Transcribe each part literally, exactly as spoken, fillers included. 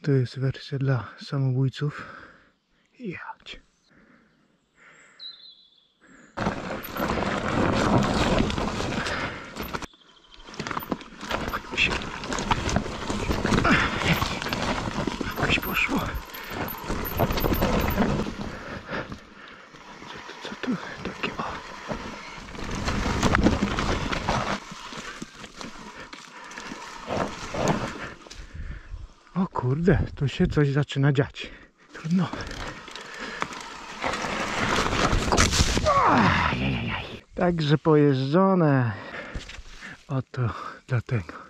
To jest wersja dla samobójców. Jadź. Jakoś poszło. Co tu, co tu? Takie o. O kurde, tu się coś zaczyna dziać. Trudno. Ajajaj. Także pojeżdżone. Oto dlatego.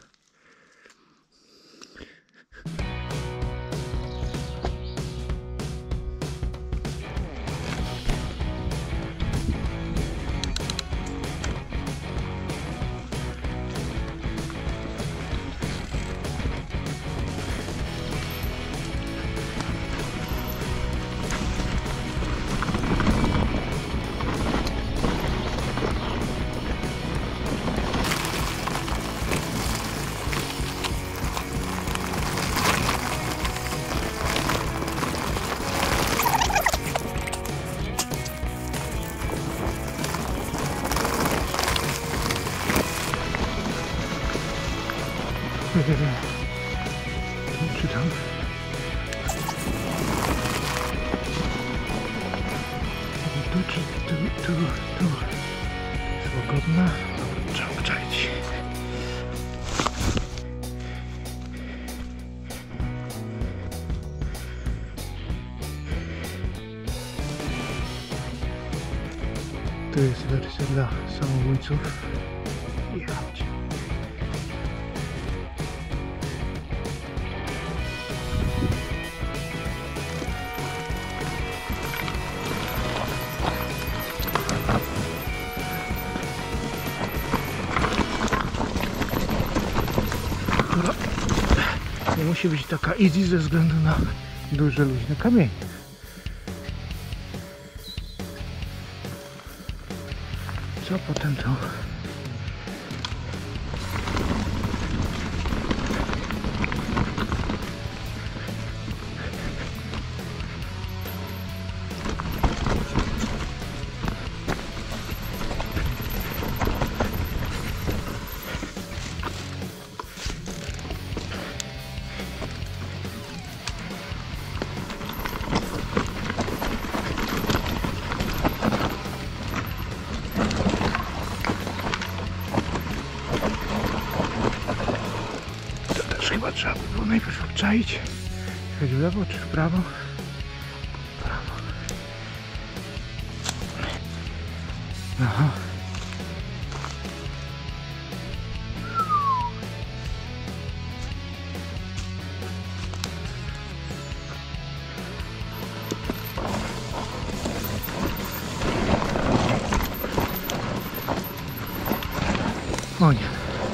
Czy tam? Tu, czy tu, tu, tu. Jest łagodna. Trzeba obczaić. To jest wersja dla samobójców. Jadź. Nie musi być taka easy ze względu na duże luźne kamienie. Co potem to? Chyba trzeba by było najpierw obczaić, jechać w lewo czy w prawo. W prawo. Aha. O nie.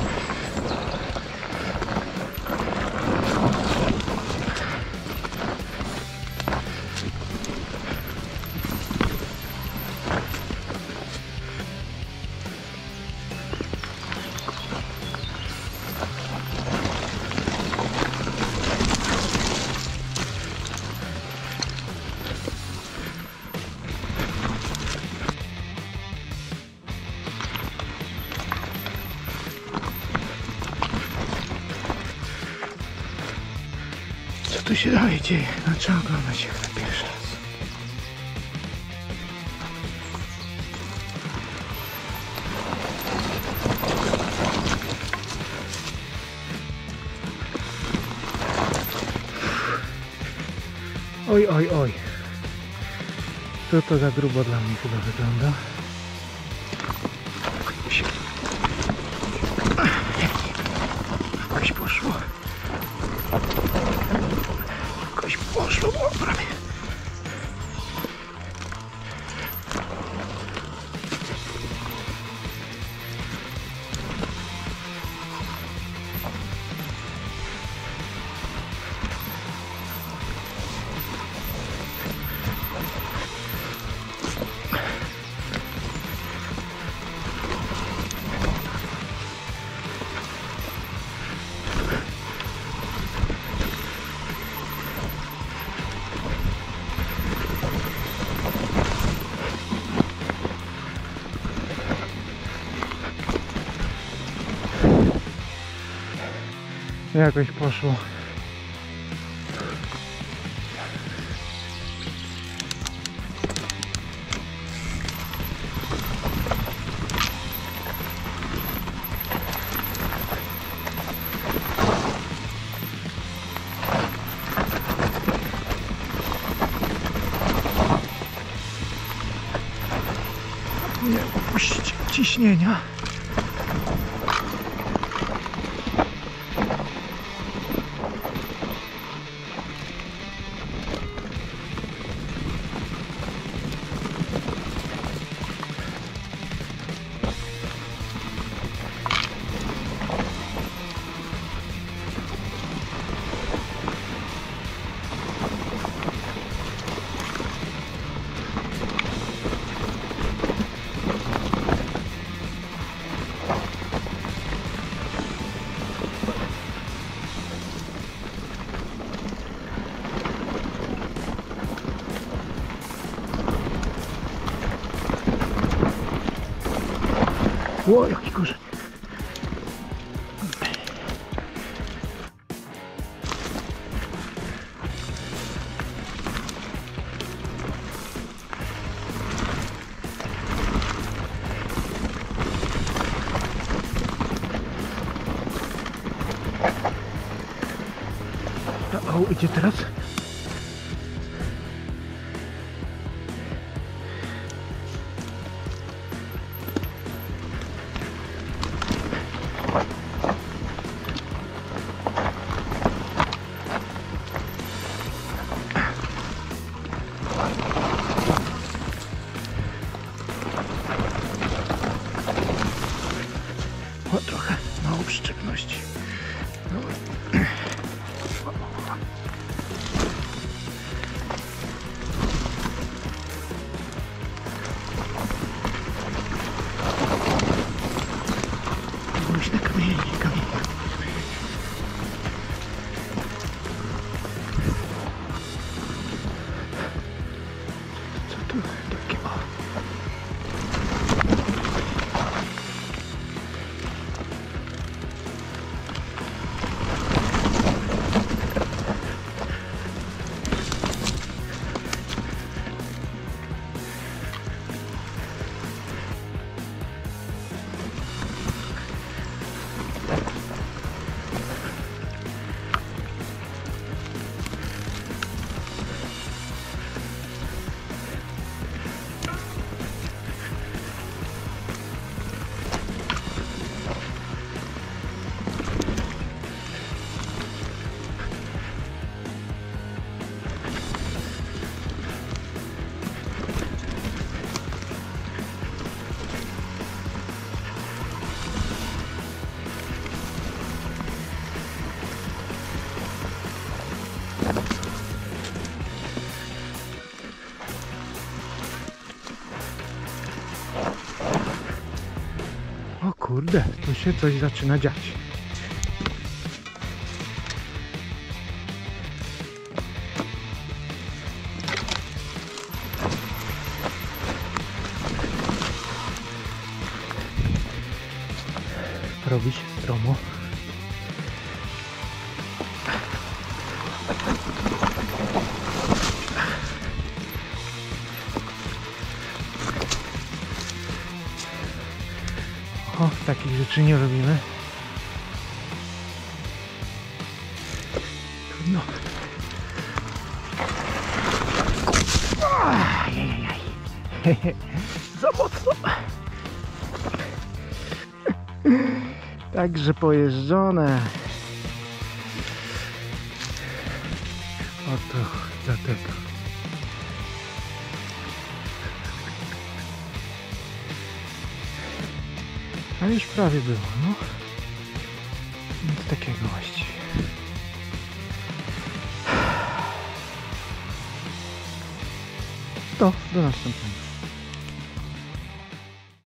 Co tu się dalej dzieje? No trzeba oglądać jak na pierwszy raz. Oj, oj, oj. To to za grubo dla mnie chyba wygląda. Jakoś poszło. Jakoś poszło, o, prawie. Jakoś poszło. Nie opuścić ciśnienia. O, jaki korzeń. O, idzie teraz. O, trochę mało przyczepności. No. Głośne kamienie, kamienie. Co tu takie? O. O kurde, tu się coś zaczyna dziać. Robi się stromo. O, takich rzeczy nie robimy. Trudno. Ajajaj. Za mocno. Także pojeżdżone. Oto dlatego. A już prawie było, no. Nic takiego właściwie. To do następnego.